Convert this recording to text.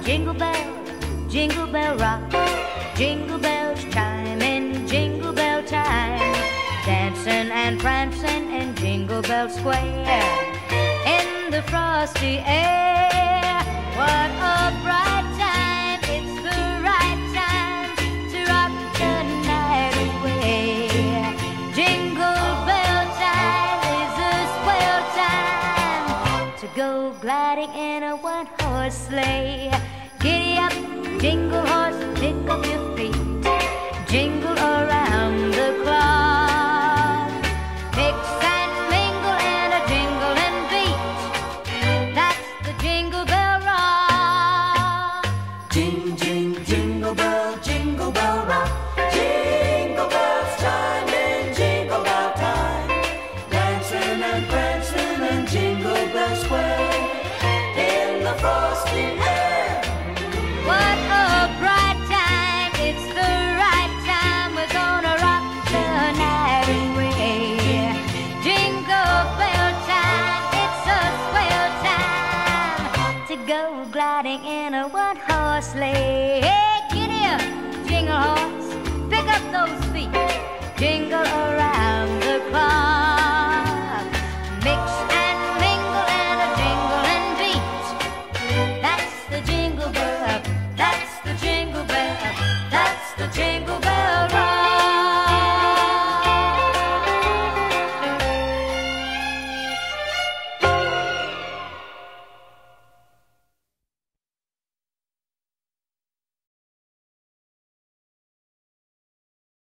jingle bell rock, jingle bells chime in jingle bell time, dancing and prancing in Jingle Bell Square, in the frosty air. What a bright time, it's the right time to rock the night away. Jingle bell time is a swell time to go gliding in a one-horse sleigh. Giddy up, jingle horse, pick up your feet, jingle around the clock. Mix and mingle in a jingling beat, that's the Jingle Bell Rock. Jing, jing, jingle bell rock, jingle bells chime in jingle bell time, dancing and prancing in Jingle Bell Square, in the frosty air. What a bright time, it's the right time, we're gonna rock the night away. Jingle bell time, it's a swell time to go gliding in a one-horse sleigh. Hey, giddy up, jingle horse, pick up those feet, jingle around